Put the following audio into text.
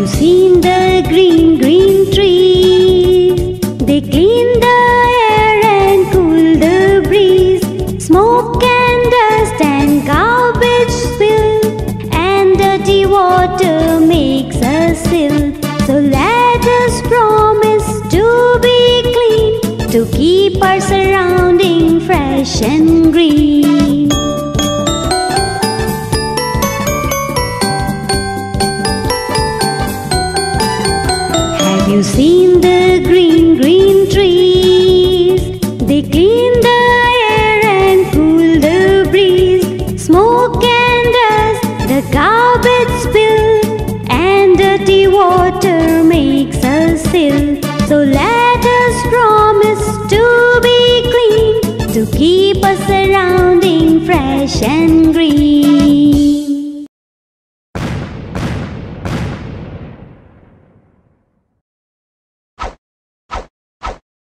you seen the green, green trees? They clean the air and cool the breeze. Smoke and dust and garbage spill, and dirty water makes us ill. So let us promise to be clean, to keep our surrounding fresh and green. Have you seen the green, green trees? They clean the air and cool the breeze. Smoke and dust, the garbage spill, and dirty water makes us ill. So let us promise to be clean, to keep us surrounding fresh and green.